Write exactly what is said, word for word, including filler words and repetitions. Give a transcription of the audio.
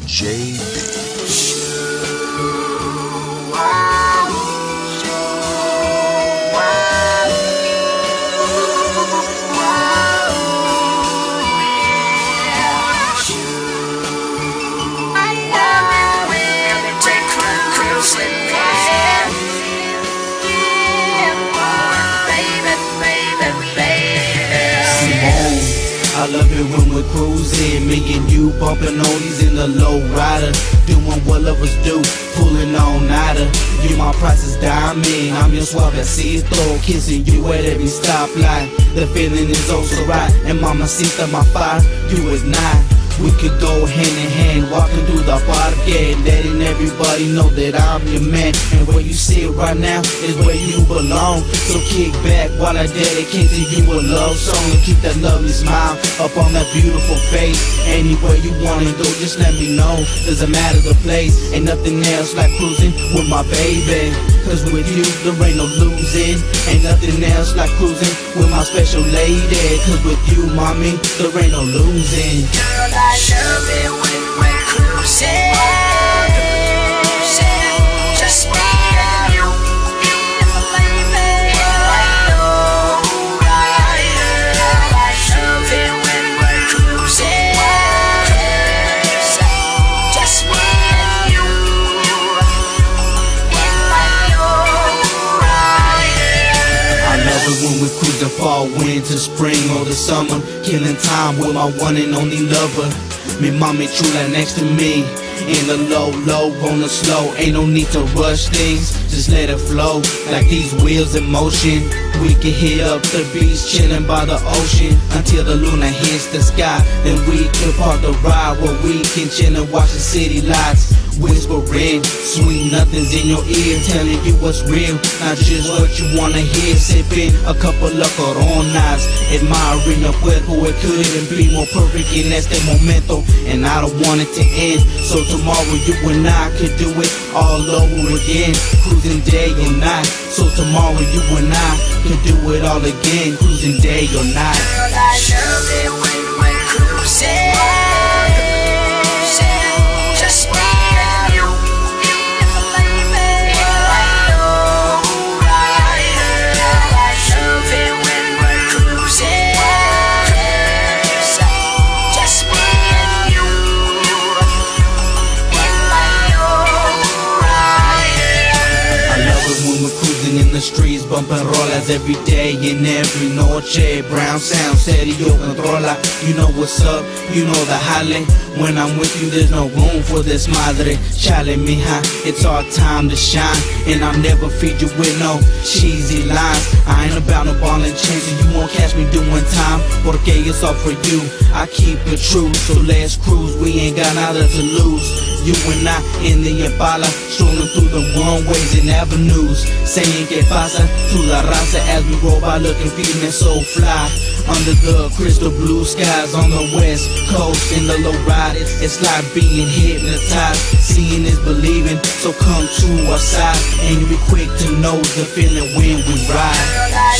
J B. I love it when we're cruising, me and you bumping oldies in the low rider, doing what lovers do, pulling on nada. You my priceless diamond, I'm your suavecito, kissing you at every stoplight. The feeling is oh so right, and mamacita my fire, you ignite. We could go hand in hand, walking through the parque, letting everybody know that I'm your man. And where you sit right now is where you belong. So kick back while I dedicate to you a love song, and keep that lovely smile up on that beautiful face. Anywhere you wanna go, just let me know. Doesn't matter the place, ain't nothing else like cruising with my baby. Cause with you, there ain't no losing. Ain't nothing else like cruising with my special lady. Cause with you, mommy, there ain't no losing. Girl, I love it when we're cruising. Just me and you, baby. I know right. I love it when we're cruising. Just me and you, I know right. I love it when we cruise the fall, winter, spring, or the summer, killing time with my one and only lover. Me mommy chula next to me, in the low, low, on the slow. Ain't no need to rush things, just let it flow. Like these wheels in motion, we can hit up the beach, chilling by the ocean, until the luna hits the sky. Then we can park the ride where we can chill and watch the city lights. Whispering, sweet nothings in your ear, telling you what's real, not just what you wanna hear. Sipping a couple of coronas, admiring your cuerpo. It couldn't be more perfect in este momento, and I don't want it to end. So tomorrow you and I could do it all over again, cruising day or night. So tomorrow you and I could do it all again, cruising day or night. Girl, I love it when we're cruising. Just me and you, baby. I know right. I love it when we're cruising. Just me and you, I know right. I love it when we're cruising in the streets, bumping rolas every day and every noche. Brown sound, serio controla. You know what's up, you know the jale. When I'm with you, there's no room for this madre. Chale, mija, it's our time to shine, and I'll never feed you with no cheesy lines. I ain't about no ball and chains, and you won't catch me doing time, porque it's all for you. I keep it true, so let's cruise. We ain't got nada to lose. You and I in the Impala, strolling through the runways and avenues, saying que pasa to la raza as we roll by, looking, feeling so fly. Under the crystal blue skies on the west coast, in the low ride, it's like being hypnotized. Seeing is believing, so come to our side, and be quick to know the feeling when we ride. Girl, I